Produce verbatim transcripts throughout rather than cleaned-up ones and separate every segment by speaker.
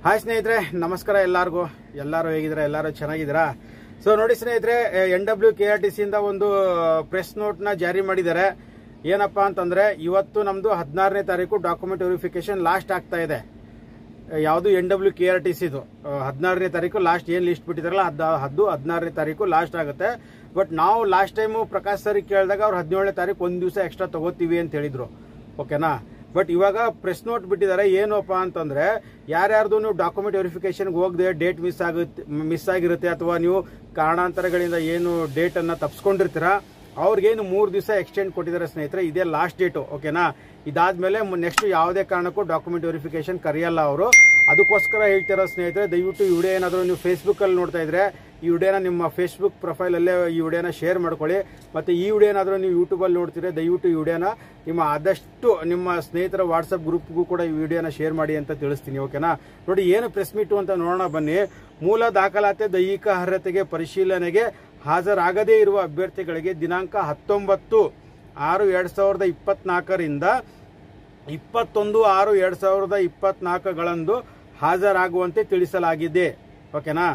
Speaker 1: Hi ಸ್ನೇಹಿತರೆ, ನಮಸ್ಕಾರ. ಎಲ್ಲರಿಗೂ ಎಲ್ಲರೂ ಹೇಗಿದ್ದೀರಾ? ಎಲ್ಲರೂ ಚೆನ್ನಾಗಿದ್ದೀರಾ? ಸೊ ನೋಡಿ ಸ್ನೇಹಿತರೆ, N W K R T C ಇಂದ ಒಂದು ಪ್ರೆಸ್ ನೋಟ್ ನ ಜಾರಿ ಮಾಡಿದ್ದಾರೆ. ಏನಪ್ಪಾ ಅಂತಂದ್ರೆ, ಇವತ್ತು ನಮ್ದು ಹದಿನಾರನೇ ತಾರೀಕು ಡಾಕ್ಯುಮೆಂಟ್ ವೆರಿಫಿಕೇಶನ್ ಲಾಸ್ಟ್ ಆಗ್ತಾ ಇದೆ. ಯಾವುದು N W K R T ಸಿದು ಹದಿನಾರನೇ ತಾರೀಕು ಲಾಸ್ಟ್ ಏನ್ ಲಿಸ್ಟ್ ಬಿಟ್ಟಿದಾರಲ್ಲ ಅದು ಹದಿನಾರನೇ ತಾರೀಕು ಲಾಸ್ಟ್ ಆಗುತ್ತೆ. ಬಟ್ ನಾವು ಲಾಸ್ಟ್ ಟೈಮು ಪ್ರಕಾಶ್ ಸರ್ ಕೇಳಿದಾಗ ಅವ್ರು ಹದಿನೇಳನೇ ತಾರೀಕು ಒಂದ್ ದಿವಸ ಎಕ್ಸ್ಟ್ರಾ ತಗೋತೀವಿ ಅಂತ ಹೇಳಿದ್ರು. ಓಕೆನಾ? ಬಟ್ ಇವಾಗ ಪ್ರೆಸ್ ನೋಟ್ ಬಿಟ್ಟಿದ್ದಾರೆ. ಏನಪ್ಪ ಅಂತಂದ್ರೆ, ಯಾರ್ಯಾರ್ದು ನೀವು ಡಾಕ್ಯುಮೆಂಟ್ ವೆರಿಫಿಕೇಶನ್ಗೆ ಹೋಗದೆ ಡೇಟ್ ಮಿಸ್ ಆಗುತ್ತೆ ಮಿಸ್ ಆಗಿರುತ್ತೆ ಅಥವಾ ನೀವು ಕಾರಣಾಂತರಗಳಿಂದ ಏನು ಡೇಟ್ ಅನ್ನ ತಪ್ಪಿಸ್ಕೊಂಡಿರ್ತೀರಾ, ಅವ್ರಿಗೇನು ಮೂರು ದಿವಸ ಎಕ್ಸ್ಟೆಂಡ್ ಕೊಟ್ಟಿದ್ದಾರೆ ಸ್ನೇಹಿತರೆ. ಇದೇ ಲಾಸ್ಟ್ ಡೇಟು. ಓಕೆನಾ? ಇದಾದ್ಮೇಲೆ ನೆಕ್ಸ್ಟ್ ಯಾವುದೇ ಕಾರಣಕ್ಕೂ ಡಾಕ್ಯುಮೆಂಟ್ ವೆರಿಫಿಕೇಶನ್ ಕರೆಯಲ್ಲ ಅವರು. ಅದಕ್ಕೋಸ್ಕರ ಹೇಳ್ತಿರೋ ಸ್ನೇಹಿತರೆ, ದಯವಿಟ್ಟು ಈ ವಿಡಿಯೋ ಏನಾದರೂ ನೀವು ಫೇಸ್ಬುಕ್ ಅಲ್ಲಿ ನೋಡ್ತಾ ಇದ್ರೆ ಈ ವಿಡಿಯೋನ ನಿಮ್ಮ ಫೇಸ್ಬುಕ್ ಪ್ರೊಫೈಲ್ ಅಲ್ಲೇ ಈ ವಿಡಿಯೋನ ಶೇರ್ ಮಾಡ್ಕೊಳ್ಳಿ. ಮತ್ತೆ ಈ ವಿಡಿಯೋ ಏನಾದರೂ ನೀವು ಯೂಟ್ಯೂಬ್ ಅಲ್ಲಿ ನೋಡ್ತೀರಾ, ದಯವಿಟ್ಟು ಈ ವಿಡಿಯೋನ ನಿಮ್ಮ ಆದಷ್ಟು ನಿಮ್ಮ ಸ್ನೇಹಿತರ ವಾಟ್ಸ್ಆಪ್ ಗ್ರೂಪ್ಗೂ ಕೂಡ ಈ ವಿಡಿಯೋನ ಶೇರ್ ಮಾಡಿ ಅಂತ ತಿಳಿಸ್ತೀನಿ. ಓಕೆನಾ? ನೋಡಿ, ಏನು ಪ್ರೆಸ್ ಮೀಟು ಅಂತ ನೋಡೋಣ ಬನ್ನಿ. ಮೂಲ ದಾಖಲಾತಿ ದೈಹಿಕ ಅರ್ಹತೆಗೆ ಪರಿಶೀಲನೆಗೆ ಹಾಜರಾಗದೇ ಇರುವ ಅಭ್ಯರ್ಥಿಗಳಿಗೆ ದಿನಾಂಕ ಹತ್ತೊಂಬತ್ತು ಆರು ಎರಡ್ ಸಾವಿರದ ಇಪ್ಪತ್ನಾಲ್ಕರಿಂದ ಇಪ್ಪತ್ತೊಂದು ಆರು ಎರಡ್ ಸಾವಿರದ ಇಪ್ಪತ್ನಾಲ್ಕಗಳಂದು ಹಾಜರಾಗುವಂತೆ ತಿಳಿಸಲಾಗಿದೆ. ಓಕೆನಾ?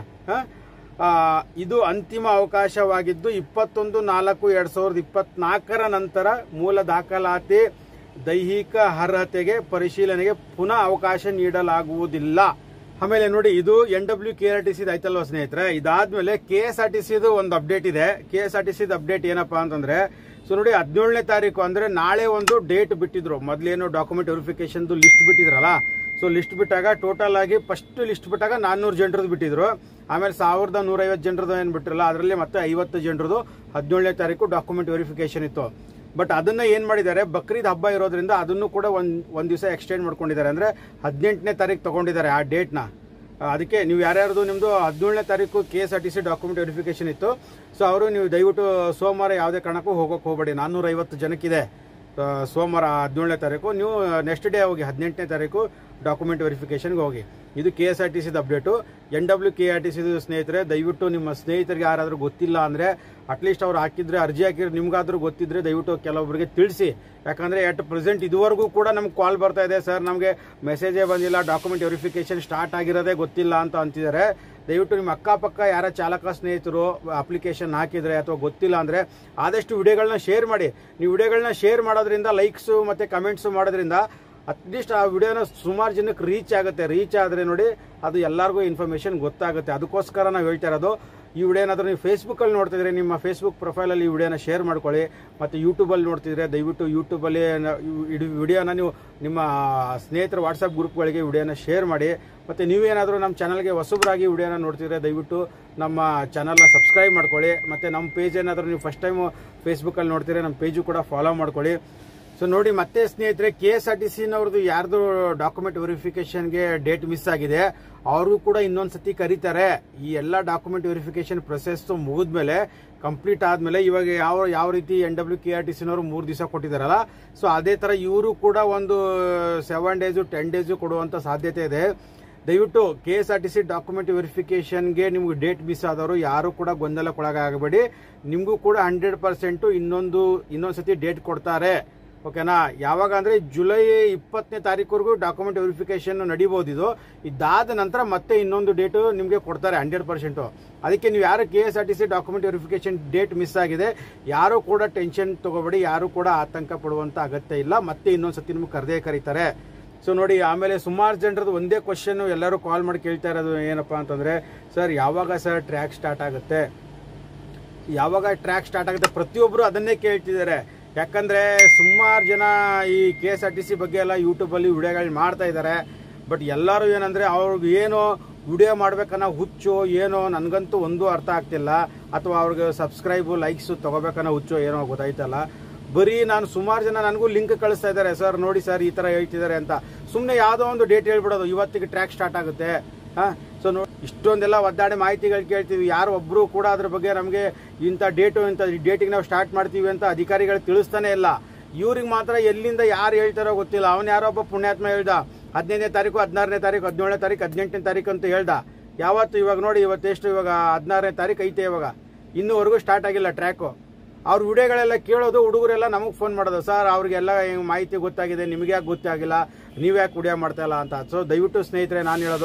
Speaker 1: ಇದು ಅಂತಿಮ ಅವಕಾಶವಾಗಿದ್ದು ಇಪ್ಪತ್ತೊಂದು ನಾಲ್ಕು ಎರಡ್ ಸಾವಿರದ ಇಪ್ಪತ್ನಾಲ್ಕರ ನಂತರ ಮೂಲ ದಾಖಲಾತಿ ದೈಹಿಕ ಅರ್ಹತೆಗೆ ಪರಿಶೀಲನೆಗೆ ಪುನಃ ಅವಕಾಶ ನೀಡಲಾಗುವುದಿಲ್ಲ. ಆಮೇಲೆ ನೋಡಿ, ಇದು N W K R T C ಆಯ್ತಲ್ವ ಸ್ನೇಹಿತರೆ. ಇದಾದ್ಮೇಲೆ ಕೆ ಎಸ್ ಆರ್ ಟಿ ಸಿದು ಒಂದು ಅಪ್ಡೇಟ್ ಇದೆ. ಕೆ ಎಸ್ ಆರ್ ಟಿ ಸಿದು ಅಪ್ಡೇಟ್ ಏನಪ್ಪಾ ಅಂತಂದ್ರೆ, ಸೊ ನೋಡಿ, ಹದಿನೇಳನೇ ತಾರೀಕು ಅಂದ್ರೆ ನಾಳೆ ಒಂದು ಡೇಟ್ ಬಿಟ್ಟಿದ್ರು. ಮೊದ್ಲೇನು ಡಾಕ್ಯುಮೆಂಟ್ ವೆರಿಫಿಕೇಶನ್ ಲಿಸ್ಟ್ ಬಿಟ್ಟಿದ್ರಲ್ಲ, ಸೊ ಲಿಸ್ಟ್ ಬಿಟ್ಟಾಗ ಟೋಟಲ್ ಆಗಿ ಫಸ್ಟ್ ಲಿಸ್ಟ್ ಬಿಟ್ಟಾಗ ನಾನ್ನೂರು ಜನರದ್ದು ಬಿಟ್ಟಿದ್ರು. ಆಮೇಲೆ ಸಾವಿರದ ನೂರೈವತ್ತು ಜನರದ್ದು ಏನ್ ಬಿಟ್ಟಿರಲ್ಲ, ಅದರಲ್ಲಿ ಮತ್ತೆ ಐವತ್ತು ಜನರದ್ದು ಹದಿನೇಳನೇ ತಾರೀಕು ಡಾಕ್ಯುಮೆಂಟ್ ವೆರಿಫಿಕೇಶನ್ ಇತ್ತು. ಬಟ್ ಅದನ್ನ ಏನ್ ಮಾಡಿದ್ದಾರೆ, ಬಕ್ರೀದ್ ಹಬ್ಬ ಇರೋದ್ರಿಂದ ಅದನ್ನು ಕೂಡ ಒಂದ್ ಒಂದ್ ದಿವಸ ಎಕ್ಸ್ಟೆಂಡ್ ಮಾಡ್ಕೊಂಡಿದ್ದಾರೆ. ಅಂದ್ರೆ ಹದಿನೆಂಟನೇ ತಾರೀಕು ತಗೊಂಡಿದ್ದಾರೆ ಆ ಡೇಟ್ ನ. ಅದಕ್ಕೆ ನೀವು ಯಾರ್ಯಾರ್ದು ನಿಮ್ದು ಹದಿನೇಳನೇ ತಾರೀಕು K S R T C document verification ಇತ್ತು, ಸೊ ಅವರು ನೀವು ದಯವಿಟ್ಟು ಸೋಮವಾರ ಯಾವುದೇ ಕಾರಣಕ್ಕೂ ಹೋಗೋಕೆ ಹೋಗಬೇಡಿ. ನಾನ್ನೂರ ಐವತ್ತು ಜನಕ್ಕಿದೆ ಸೋಮವಾರ ಹದಿನೇಳನೇ ತಾರೀಕು. ನೀವು ನೆಕ್ಸ್ಟ್ ಡೇ ಹೋಗಿ ಹದಿನೆಂಟನೇ ತಾರೀಕು ಡಾಕ್ಯುಮೆಂಟ್ ವೆರಿಫಿಕೇಶನ್ಗೆ ಹೋಗಿ. ಇದು ಕೆ ಎಸ್ ಆರ್ ಟಿ ಸಿದ update. N W K R T C ಸ್ನೇಹಿತರೆ, ದಯವಿಟ್ಟು ನಿಮ್ಮ ಸ್ನೇಹಿತರಿಗೆ ಯಾರಾದರೂ ಗೊತ್ತಿಲ್ಲ ಅಂದ್ರೆ ಅಟ್ಲೀಸ್ಟ್ ಅವ್ರು ಹಾಕಿದ್ರೆ ಅರ್ಜಿ ಹಾಕಿದ್ರೆ ನಿಮ್ಗಾದ್ರೂ ಗೊತ್ತಿದ್ರೆ ದಯವಿಟ್ಟು ಕೆಲವೊಬ್ಬರಿಗೆ ತಿಳಿಸಿ. ಯಾಕಂದ್ರೆ ಎಟ್ ಪ್ರೆಸೆಂಟ್ ಇದುವರೆಗೂ ಕೂಡ ನಮ್ಗೆ ಕಾಲ್ ಬರ್ತಾ ಇದೆ, ಸರ್ ನಮಗೆ ಮೆಸೇಜೇ ಬಂದಿಲ್ಲ, ಡಾಕ್ಯುಮೆಂಟ್ ವೆರಿಫಿಕೇಶನ್ ಸ್ಟಾರ್ಟ್ ಆಗಿರೋದೇ ಗೊತ್ತಿಲ್ಲ ಅಂತ ಅಂತಿದ್ದಾರೆ. ದಯವಿಟ್ಟು ನಿಮ್ಮ ಅಕ್ಕಪಕ್ಕ ಯಾರ ಚಾಲಕ ಸ್ನೇಹಿತರು ಅಪ್ಲಿಕೇಶನ್ ಹಾಕಿದ್ರೆ ಅಥವಾ ಗೊತ್ತಿಲ್ಲ ಅಂದ್ರೆ ಆದಷ್ಟು ವಿಡಿಯೋಗಳನ್ನ ಶೇರ್ ಮಾಡಿ. ನೀವು ವಿಡಿಯೋಗಳನ್ನ ಶೇರ್ ಮಾಡೋದ್ರಿಂದ, ಲೈಕ್ಸ್ ಮತ್ತೆ ಕಮೆಂಟ್ಸ್ ಮಾಡೋದ್ರಿಂದ ಅಟ್ಲೀಸ್ಟ್ ಆ ವಿಡಿಯೋನ ಸುಮಾರು ಜನಕ್ಕೆ ರೀಚ್ ಆಗುತ್ತೆ. ರೀಚ್ ಆದರೆ ನೋಡಿ, ಅದು ಎಲ್ಲರಿಗೂ ಇನ್ಫಾರ್ಮೇಶನ್ ಗೊತ್ತಾಗುತ್ತೆ. ಅದಕ್ಕೋಸ್ಕರ ನಾವು ಹೇಳ್ತಾ ಇರೋದು. ಈ ವಿಡಿಯೋ ಏನಾದರೂ ನೀವು ಫೇಸ್ಬುಕ್ ಅಲ್ಲಿ ನೋಡ್ತಿದ್ರೆ ನಿಮ್ಮ ಫೇಸ್ಬುಕ್ ಪ್ರೊಫೈಲ್ ಅಲ್ಲಿ ಈ ವಿಡಿಯೋನ ಶೇರ್ ಮಾಡ್ಕೊಳ್ಳಿ. ಮತ್ತೆ ಯೂಟ್ಯೂಬ್ ಅಲ್ಲಿ ನೋಡ್ತಿದ್ರೆ ದಯವಿಟ್ಟು ಯೂಟ್ಯೂಬ್ ಅಲ್ಲಿ ವಿಡಿಯೋನ ನೀವು ನಿಮ್ಮ ಸ್ನೇಹಿತರ ವಾಟ್ಸ್ಆಪ್ ಗ್ರೂಪ್ಗಳಿಗೆ ವಿಡಿಯೋನ ಶೇರ್ ಮಾಡಿ. ಮತ್ತೆ ನೀವೇನಾದರೂ ನಮ್ಮ ಚಾನಲ್ಗೆ ಹೊಸಬರಾಗಿ ವಿಡಿಯೋನ ನೋಡ್ತಿದ್ರೆ ದಯವಿಟ್ಟು ನಮ್ಮ ಚಾನಲ್ನ ಸಬ್ಸ್ಕ್ರೈಬ್ ಮಾಡ್ಕೊಳ್ಳಿ. ಮತ್ತೆ ನಮ್ಮ ಪೇಜ್ ಏನಾದರೂ ನೀವು ಫಸ್ಟ್ ಟೈಮ್ ಫೇಸ್ಬುಕ್ ಅಲ್ಲಿ ನೋಡ್ತಿದ್ರೆ ನಮ್ಮ ಪೇಜು ಕೂಡ ಫಾಲೋ ಮಾಡ್ಕೊಳ್ಳಿ. ಸೊ ನೋಡಿ, ಮತ್ತೆ ಸ್ನೇಹಿತರೆ, ಕೆ ಎಸ್ ಆರ್ ಟಿ ಸಿನವ್ರದ್ದು ಯಾರ್ದು ಡಾಕ್ಯುಮೆಂಟ್ ವೆರಿಫಿಕೇಶನ್ಗೆ ಡೇಟ್ ಮಿಸ್ ಆಗಿದೆ ಅವ್ರಿಗೂ ಕೂಡ ಇನ್ನೊಂದ್ಸತಿ ಕರೀತಾರೆ. ಈ ಎಲ್ಲ ಡಾಕ್ಯುಮೆಂಟ್ ವೆರಿಫಿಕೇಶನ್ ಪ್ರೊಸೆಸ್ ಮುಗಿದ್ಮೇಲೆ, ಕಂಪ್ಲೀಟ್ ಆದ್ಮೇಲೆ, ಇವಾಗ ಯಾವ ಯಾವ ರೀತಿ N W K R T ಸಿನವರು ಮೂರು ದಿವಸ ಕೊಟ್ಟಿದ್ದಾರಲ್ಲ, ಸೊ ಅದೇ ತರ ಇವರು ಕೂಡ ಒಂದು ಸೆವೆನ್ ಡೇಸು ಟೆನ್ ಡೇಸು ಕೊಡುವಂತ ಸಾಧ್ಯತೆ ಇದೆ. ದಯವಿಟ್ಟು K S R T C document ವೆರಿಫಿಕೇಶನ್ಗೆ ನಿಮ್ಗೆ ಡೇಟ್ ಮಿಸ್ ಆದವರು ಯಾರು ಕೂಡ ಗೊಂದಲಕ್ಕೊಳಗಾಗಬೇಡಿ. ನಿಮಗೂ ಕೂಡ ಹಂಡ್ರೆಡ್ ಪರ್ಸೆಂಟ್ ಇನ್ನೊಂದು ಇನ್ನೊಂದ್ಸತಿ ಡೇಟ್ ಕೊಡ್ತಾರೆ. ಓಕೆನಾ? ಯಾವಾಗ ಅಂದ್ರೆ ಜುಲೈ ಇಪ್ಪತ್ತನೇ ತಾರೀಕುವರೆಗೂ ಡಾಕ್ಯುಮೆಂಟ್ ವೆರಿಫಿಕೇಶನ್ ನಡೀಬಹುದು. ಇದು ಇದಾದ ನಂತರ ಮತ್ತೆ ಇನ್ನೊಂದು ಡೇಟ್ ನಿಮಗೆ ಕೊಡ್ತಾರೆ ಹಂಡ್ರೆಡ್ ಪರ್ಸೆಂಟ್. ಅದಕ್ಕೆ ನೀವು ಯಾರು K S R T C document verification date miss ಆಗಿದೆ ಯಾರು ಕೂಡ ಟೆನ್ಷನ್ ತಗೋಬೇಡಿ, ಯಾರು ಕೂಡ ಆತಂಕ ಪಡುವಂತ ಅಗತ್ಯ ಇಲ್ಲ. ಮತ್ತೆ ಇನ್ನೊಂದ್ಸತಿ ನಿಮ್ಗೆ ಕರೆದೇ ಕರೀತಾರೆ. ಸೊ ನೋಡಿ, ಆಮೇಲೆ ಸುಮಾರು ಜನರದ್ದು ಒಂದೇ ಕ್ವಶನ್ ಎಲ್ಲರೂ ಕಾಲ್ ಮಾಡಿ ಕೇಳ್ತಾ ಇರೋದು ಏನಪ್ಪಾ ಅಂತಂದ್ರೆ, ಸರ್ ಯಾವಾಗ ಸರ್ ಟ್ರ್ಯಾಕ್ ಸ್ಟಾರ್ಟ್ ಆಗುತ್ತೆ, ಯಾವಾಗ ಟ್ರ್ಯಾಕ್ ಸ್ಟಾರ್ಟ್ ಆಗುತ್ತೆ, ಪ್ರತಿಯೊಬ್ರು ಅದನ್ನೇ ಕೇಳ್ತಿದ್ದಾರೆ. ಯಾಕಂದ್ರೆ ಸುಮಾರು ಜನ ಈ K S R T C ಬಗ್ಗೆ ಎಲ್ಲ ಯೂಟ್ಯೂಬ್ ಅಲ್ಲಿ ವಿಡಿಯೋಗಳು ಮಾಡ್ತಾ ಇದ್ದಾರೆ. ಬಟ್ ಎಲ್ಲರೂ ಏನಂದ್ರೆ ಅವ್ರಿಗೆ ಏನೋ ವಿಡಿಯೋ ಮಾಡ್ಬೇಕನ್ನೋ ಹುಚ್ಚು ಏನೋ ನನಗಂತೂ ಒಂದು ಅರ್ಥ ಆಗ್ತಿಲ್ಲ. ಅಥವಾ ಅವ್ರಿಗೆ ಸಬ್ಸ್ಕ್ರೈಬ್ ಲೈಕ್ಸ್ ತಗೋಬೇಕನ್ನೋ ಹುಚ್ಚು ಏನೋ ಗೊತ್ತಾಯ್ತಲ್ಲ. ಬರೀ ನಾನು ಸುಮಾರು ಜನ ನನಗೂ ಲಿಂಕ್ ಕಳಿಸ್ತಾ ಇದ್ದಾರೆ, ಸರ್ ನೋಡಿ ಸರ್ ಈ ತರ ಹೇಳ್ತಿದ್ದಾರೆ ಅಂತ. ಸುಮ್ಮನೆ ಯಾವುದೋ ಒಂದು ಡೇಟ್ ಹೇಳ್ಬಿಡೋದು, ಇವತ್ತಿಗೆ ಟ್ರ್ಯಾಕ್ ಸ್ಟಾರ್ಟ್ ಆಗುತ್ತೆ. ಹಾ, ಸೊ ನೋಡಿ, ಇಷ್ಟೊಂದೆಲ್ಲ ಒದ್ದಾಡೆ ಮಾಹಿತಿಗಳು ಕೇಳ್ತೀವಿ, ಯಾರು ಒಬ್ರು ಕೂಡ ಅದ್ರ ಬಗ್ಗೆ ನಮಗೆ ಇಂಥ ಡೇಟು ಇಂಥ ಡೇಟಿಗೆ ನಾವು ಸ್ಟಾರ್ಟ್ ಮಾಡ್ತೀವಿ ಅಂತ ಅಧಿಕಾರಿಗಳು ತಿಳಿಸ್ತಾನೆ ಇಲ್ಲ. ಇವ್ರಿಗೆ ಮಾತ್ರ ಎಲ್ಲಿಂದ ಯಾರು ಹೇಳ್ತಾರೋ ಗೊತ್ತಿಲ್ಲ. ಅವನು ಯಾರೋ ಒಬ್ಬ ಪುಣ್ಯಾತ್ಮ ಹೇಳ್ದ ಹದಿನೈದನೇ ತಾರೀಕು ಹದಿನಾರನೇ ತಾರೀಕು ಹದಿನೇಳನೇ ತಾರೀಕು ಹದಿನೆಂಟನೇ ತಾರೀಕು ಅಂತ ಹೇಳ್ದ. ಯಾವತ್ತು ಇವಾಗ ನೋಡಿ, ಇವತ್ತೆಷ್ಟು, ಇವಾಗ ಹದಿನಾರನೇ ತಾರೀಕು ಐತೆ, ಇವಾಗ ಇನ್ನೂವರೆಗೂ ಸ್ಟಾರ್ಟ್ ಆಗಿಲ್ಲ ಟ್ರ್ಯಾಕು. ಅವ್ರ ವಿಡಿಯೋಗಳೆಲ್ಲ ಕೇಳೋದು, ಹುಡುಗರೆಲ್ಲ ನಮಗೆ ಫೋನ್ ಮಾಡೋದು, ಸರ್ ಅವ್ರಿಗೆಲ್ಲ ಮಾಹಿತಿ ಗೊತ್ತಾಗಿದೆ, ನಿಮಗೆ ಯಾಕೆ ಗೊತ್ತಾಗಿಲ್ಲ, ನೀವು ಯಾಕೆ ವಿಡಿಯೋ ಮಾಡ್ತಾ ಇಲ್ಲ ಅಂತ. ಸೊ ದಯವಿಟ್ಟು ಸ್ನೇಹಿತರೆ ನಾನು ಹೇಳೋದು,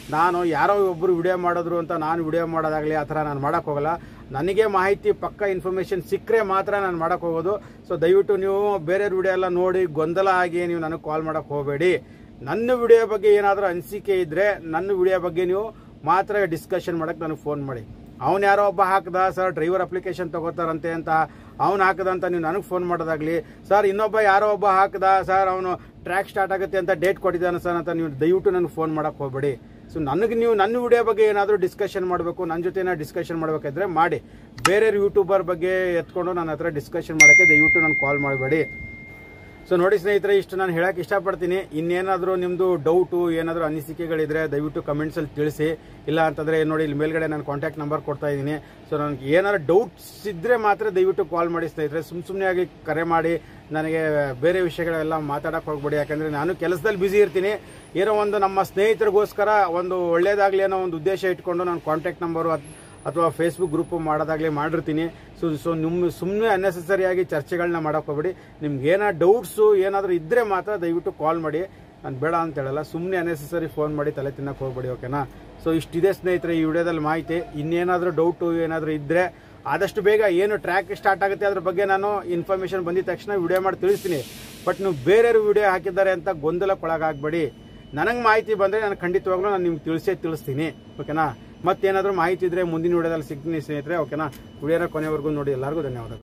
Speaker 1: ನಾನು ಯಾರೋ ಒಬ್ಬರು ವಿಡಿಯೋ ಮಾಡಿದ್ರು ಅಂತ ನಾನು ವಿಡಿಯೋ ಮಾಡೋದಾಗಲಿ ಆ ಥರ ನಾನು ಮಾಡೋಕ್ಕೆ ಹೋಗಲ್ಲ. ನನಗೆ ಮಾಹಿತಿ ಪಕ್ಕ ಇನ್ಫಾರ್ಮೇಷನ್ ಸಿಕ್ಕರೆ ಮಾತ್ರ ನಾನು ಮಾಡೋಕ್ಕೆ ಹೋಗೋದು. ಸೊ ದಯವಿಟ್ಟು ನೀವು ಬೇರೆಯವ್ರ ವಿಡಿಯೋ ಎಲ್ಲ ನೋಡಿ ಗೊಂದಲ ಆಗಿ ನೀವು ನನಗೆ ಕಾಲ್ ಮಾಡೋಕ್ಕೆ ಹೋಗಬೇಡಿ. ನನ್ನ ವಿಡಿಯೋ ಬಗ್ಗೆ ಏನಾದರೂ ಅನಿಸಿಕೆ ಇದ್ದರೆ ನನ್ನ ವಿಡಿಯೋ ಬಗ್ಗೆ ನೀವು ಮಾತ್ರ ಡಿಸ್ಕಷನ್ ಮಾಡೋಕ್ಕೆ ನನಗೆ ಫೋನ್ ಮಾಡಿ. ಅವನು ಯಾರೋ ಒಬ್ಬ ಹಾಕದ ಸರ್ ಡ್ರೈವರ್ ಅಪ್ಲಿಕೇಶನ್ ತಗೋತಾರಂತೆ ಅಂತ ಅವ್ನು ಹಾಕದಂತ ನೀವು ನನಗೆ ಫೋನ್ ಮಾಡೋದಾಗಲಿ, ಸರ್ ಇನ್ನೊಬ್ಬ ಯಾರೋ ಒಬ್ಬ ಹಾಕದ ಸರ್ ಅವನು ಟ್ರ್ಯಾಕ್ ಸ್ಟಾರ್ಟ್ ಆಗುತ್ತೆ ಅಂತ ಡೇಟ್ ಕೊಟ್ಟಿದ್ದಾನೆ ಸರ್ ಅಂತ ನೀವು ದಯವಿಟ್ಟು ನನಗೆ ಫೋನ್ ಮಾಡೋಕ್ಕೆ ಹೋಗಬೇಡಿ. ಸೊ ನನಗೆ ನೀವು ನನ್ನ ವಿಡಿಯೋ ಬಗ್ಗೆ ಏನಾದರೂ ಡಿಸ್ಕಷನ್ ಮಾಡಬೇಕು, ನನ್ನ ಜೊತೆ ಏನಾದ್ರು ಡಿಸ್ಕಷನ್ ಮಾಡಬೇಕಾದ್ರೆ ಮಾಡಿ. ಬೇರೆ ಯೂಟ್ಯೂಬರ್ ಬಗ್ಗೆ ಎತ್ಕೊಂಡು ನನ್ನ ಹತ್ರ ಡಿಸ್ಕಷನ್ ಮಾಡೋಕ್ಕೆ ದಯವಿಟ್ಟು ನಾನು ಕಾಲ್ ಮಾಡಬೇಡಿ. ಸೊ ನೋಡಿ ಸ್ನೇಹಿತರೆ, ಇಷ್ಟು ನಾನು ಹೇಳಕ್ಕೆ ಇಷ್ಟಪಡ್ತೀನಿ. ಇನ್ನೇನಾದರೂ ನಿಮ್ಮದು ಡೌಟು ಏನಾದರೂ ಅನಿಸಿಕೆಗಳಿದ್ರೆ ದಯವಿಟ್ಟು ಕಮೆಂಟ್ಸಲ್ಲಿ ತಿಳಿಸಿ. ಇಲ್ಲ ಅಂತಂದರೆ ನೋಡಿ ಇಲ್ಲಿ ಮೇಲ್ಗಡೆ ನಾನು ಕಾಂಟ್ಯಾಕ್ಟ್ ನಂಬರ್ ಕೊಡ್ತಾ ಇದ್ದೀನಿ. ಸೊ ನನಗೆ ಏನಾದ್ರು ಡೌಟ್ಸ್ ಇದ್ದರೆ ಮಾತ್ರ ದಯವಿಟ್ಟು ಕಾಲ್ ಮಾಡಿ ಸ್ನೇಹಿತರೆ. ಸುಮ್ಮ ಸುಮ್ಮನೆ ಆಗಿ ಕರೆ ಮಾಡಿ ನನಗೆ ಬೇರೆ ವಿಷಯಗಳೆಲ್ಲ ಮಾತಾಡೋಕ್ಕೆ ಹೋಗ್ಬೇಡಿ. ಯಾಕಂದರೆ ನಾನು ಕೆಲಸದಲ್ಲಿ ಬ್ಯುಸಿ ಇರ್ತೀನಿ. ಏನೋ ಒಂದು ನಮ್ಮ ಸ್ನೇಹಿತರಿಗೋಸ್ಕರ ಒಂದು ಒಳ್ಳೇದಾಗಲಿ ಅನ್ನೋ ಒಂದು ಉದ್ದೇಶ ಇಟ್ಕೊಂಡು ನಾನು ಕಾಂಟ್ಯಾಕ್ಟ್ ನಂಬರು ಅಥವಾ ಫೇಸ್ಬುಕ್ ಗ್ರೂಪ್ ಮಾಡೋದಾಗಲಿ ಮಾಡಿರ್ತೀನಿ. ಸೊ ಸೊ ನಿಮ್ಮ ಸುಮ್ಮನೆ ಅನ್ನೆಸೆಸರಿಯಾಗಿ ಚರ್ಚೆಗಳನ್ನ ಮಾಡೋಕೆ ಹೋಗ್ಬೇಡಿ. ನಿಮ್ಗೆ ಏನೋ ಡೌಟ್ಸು ಏನಾದರೂ ಇದ್ದರೆ ಮಾತ್ರ ದಯವಿಟ್ಟು ಕಾಲ್ ಮಾಡಿ. ನಾನು ಬೇಡ ಅಂತ ಹೇಳಲ್ಲ, ಸುಮ್ಮನೆ ಅನ್ನೆಸೆಸರಿ ಫೋನ್ ಮಾಡಿ ತಲೆ ತಿನ್ನಕ್ಕೆ ಹೋಗ್ಬೇಡಿ. ಓಕೆನಾ? ಸೊ ಇಷ್ಟಿದೆ ಸ್ನೇಹಿತರೆ ಈ ವಿಡಿಯೋದಲ್ಲಿ ಮಾಹಿತಿ. ಇನ್ನೇನಾದರೂ ಡೌಟು ಏನಾದರೂ ಇದ್ದರೆ ಆದಷ್ಟು ಬೇಗ ಏನು ಟ್ರ್ಯಾಕ್ ಸ್ಟಾರ್ಟ್ ಆಗುತ್ತೆ ಅದ್ರ ಬಗ್ಗೆ ನಾನು ಇನ್ಫಾರ್ಮೇಷನ್ ಬಂದಿದ ತಕ್ಷಣ ವಿಡಿಯೋ ಮಾಡಿ ತಿಳಿಸ್ತೀನಿ. ಬಟ್ ನೀವು ಬೇರೆಯವರು ವಿಡಿಯೋ ಹಾಕಿದ್ದಾರೆ ಅಂತ ಗೊಂದಲಕ್ಕೊಳಗಾಗಬೇಡಿ. ನನಗೆ ಮಾಹಿತಿ ಬಂದರೆ ನಾನು ಖಂಡಿತವಾಗ್ಲೂ ನಾನು ನಿಮ್ಗೆ ತಿಳಿಸೇ ತಿಳಿಸ್ತೀನಿ. ಓಕೆನಾ? ಮತ್ತೇನಾದರೂ ಮಾಹಿತಿ ಇದ್ದರೆ ಮುಂದಿನ ವಿಡಿಯೋದಲ್ಲಿ ಸಿಗ್ತೀನಿ ಸ್ನೇಹಿತರೆ. ಓಕೆನಾ? ವಿಡಿಯೋನ ಕೊನೆವರೆಗೂ ನೋಡಿ. ಎಲ್ಲರಿಗೂ ಧನ್ಯವಾದಗಳು.